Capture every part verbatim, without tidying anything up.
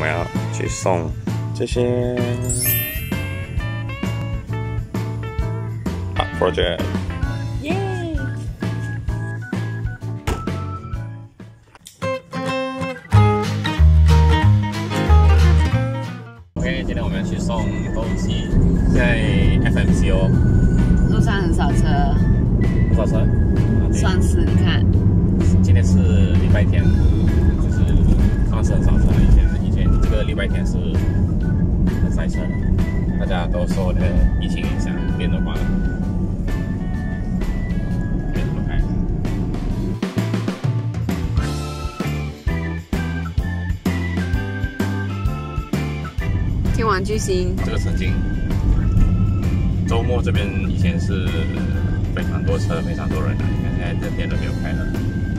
们要去送这些啊 project。耶！ OK， 今天我们要去送东西，现在 F M C O 路上很少车， 多少车？啊、 算是你看， 今天是礼拜天，就是刚是很少车。以前以前这个礼拜天是很塞车，大家都受了疫情影响，店都关了。店都开。 天王巨星， 这个曾经周末这边以前是非常多车，非常多人的，你看现在这店都没有开了。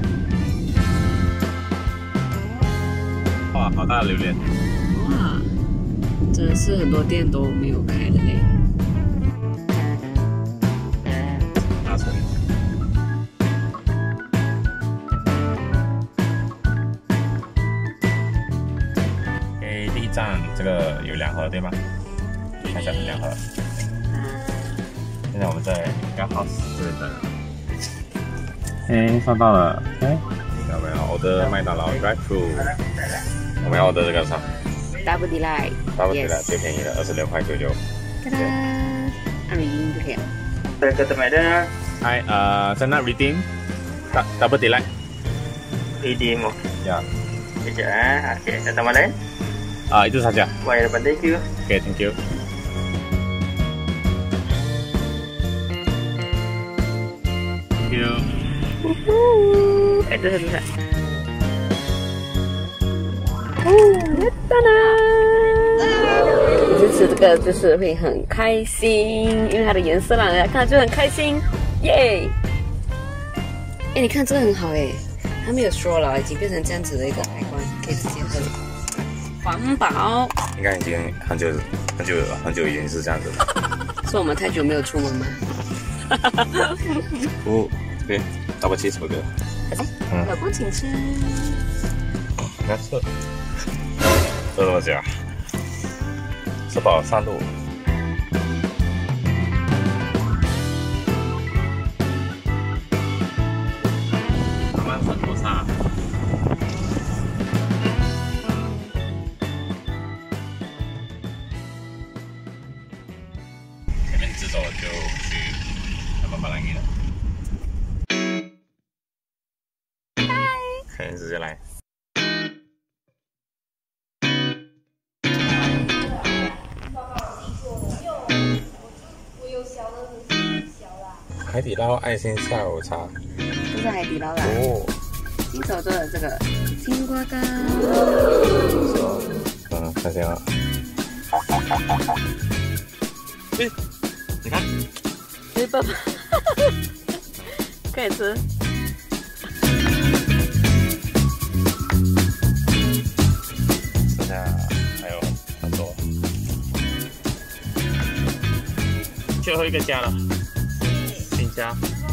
哇，好大的榴莲！ 哇，真的是很多店都没有开的嘞。 拿出来。OK， 第一站这个有两盒对吗？看一下是两盒。现在我们在 House 这里等。哎，收到了。哎，我们要 order 麦当劳 Drive Thru。我们要 order 这个啥 Double Delight。 Double Delight 最便宜的二十六块九九。 哒哒，按语音就可以了。 这个怎么的？ Hi， 呃，在那 redeem Double Delight。 redeem mo. Ya. Sekejap eh. Okey, dah tambah lain? Ah, itu saja. Wah, depan thank you. Okay, thank you. Thank you. Eh, tu satu sat. 每次吃这个就是会很开心，因为它的颜色让人家看就很开心，耶！哎，你看这个很好哎，它没有说了，已经变成这样子的一个开关，可以直接喝。环保， 应该已经很久很久很久已经是这样子了。 是我们太久没有出门吗？ 哦，对，打不起什么歌？ 嗯，老公请吃。 你看这，这怎么讲？吃饱上路。慢慢粉头沙。前面直走就去那个巴兰伊了。可以直接来。海底捞爱心下午茶， 这是海底捞的。 哦， 新手做的这个青瓜糕。 嗯，看见了。哎，你看， 哎，爸爸，快点吃。 剩下还有很多，最后一个加了，新加。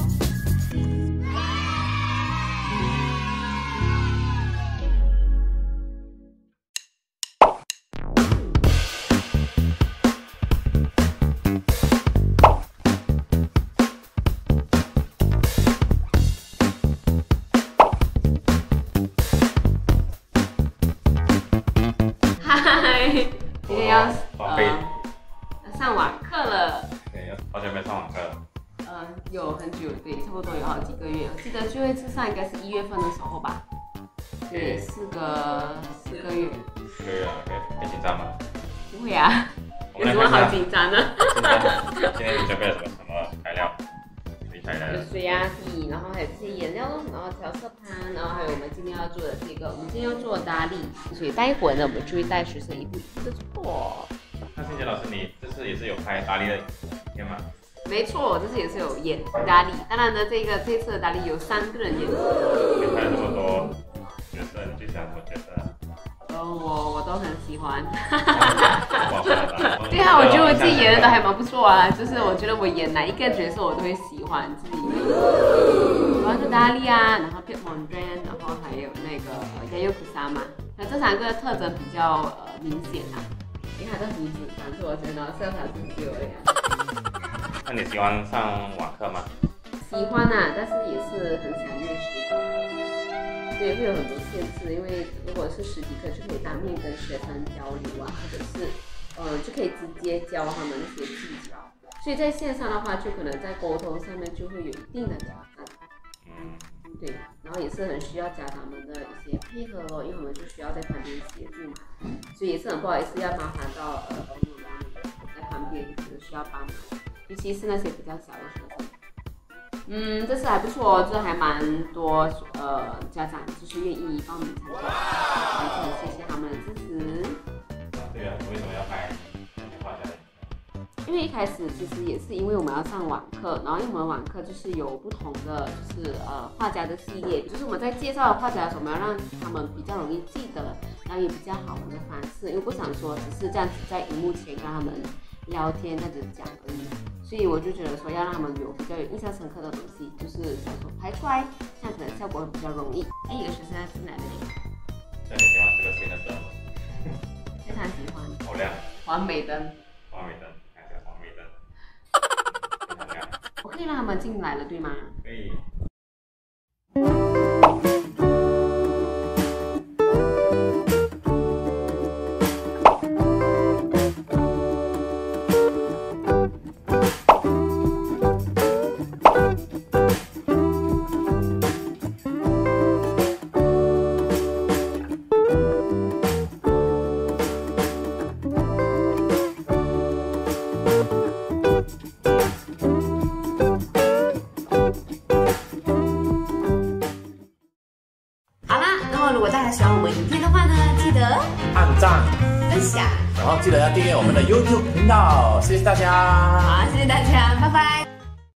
嗨，今天要宝贝， 要上网课了。 对，好久没上网课了。 嗯，有很久，对，差不多有好几个月。我记得最后一次上应该是一月份的时候吧。对，四个四个月。 四个月了 ，OK， 很紧张吗？ 不会啊，有什么好紧张的？ 今天你准备了什么什么材料？ 有水啊、笔，然后还有这些颜料，然后调色盘，然后还有我们今天要做的这个，我们今天要做咖喱，所以待会呢，我们就会带学生一步一步的做。 那欣杰老师，你这次也是有拍咖喱的影片吗？ 没错，这次也是有演咖喱，当然呢，这个这次的咖喱有三个人演。 你拍了这么多角色，你最喜欢什么角色？ 呃，我我都很喜欢。 哇对啊，我觉得我自己演的都还蛮不错啊，就是我觉得我演哪一个角色我都会喜欢自己。喜欢是达利啊，然后 Pete Mondrian，然后还有那个 Yayoi Kusama。 那这三个特征比较呃明显啊。你看这胡子，反正我觉得色彩是九而已。 那你喜欢上网课吗？ 喜欢啊，但是也是很想念实体课，对，会有很多限制。因为如果是实体课，就可以当面跟学生交流啊，或者是呃就可以直接教他们那些技巧。所以在线上的话，就可能在沟通上面就会有一定的挑战。 嗯， 对，然后也是很需要家长们的一些配合咯，因为我们就需要在旁边协助嘛，所以也是很不好意思要麻烦到呃朋友们在旁边就是需要帮忙，尤其是那些比较小的学生。嗯，这次还不错哦，这还蛮多呃家长就是愿意帮我们参加，还是很谢谢他们的支持。 对啊，为什么要拍画家的？ 因为一开始其实也是因为我们要上网课，然后因为我们网课就是有不同的就是呃画家的系列，就是我们在介绍画家的时候，我们要让他们比较容易记得，然后也比较好玩的方式，因为不想说只是这样子在荧幕前跟他们聊天这样子讲而已，所以我就觉得说要让他们有比较有印象深刻的东西，就是想说拍出来，这样可能效果会比较容易。哎，有个学生在进来了耶， 那你喜欢这个新的灯吗？ 非常喜欢。 好亮， 完美灯。 完美灯，看一下完美灯。 我可以让他们进来了，对吗？ 可以。 如果大家喜欢我们影片的话呢，记得按赞、 分享， 然后记得要订阅我们的 YouTube 频道，谢谢大家。 好，谢谢大家，拜拜。